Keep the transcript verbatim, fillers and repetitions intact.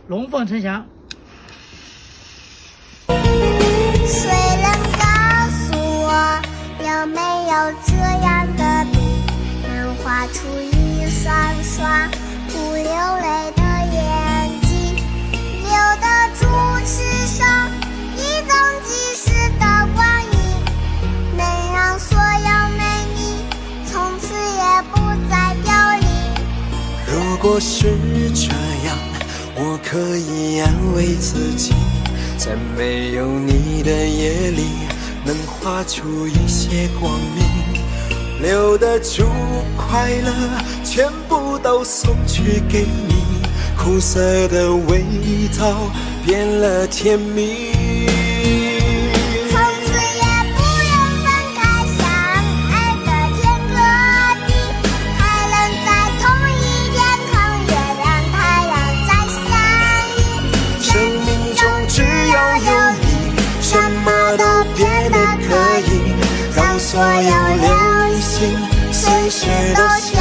龙凤呈祥。 谁能告诉我，有没有这样的笔，能画出一双双不流泪的眼睛，留得住世上一种即逝的光阴，能让所有美丽从此也不再凋零。 如果是这样，我可以安慰自己，在没有你的夜里，能画出一些光明，留得住快乐，全部都送去给你，苦涩的味道变了甜蜜。所有流星随时都消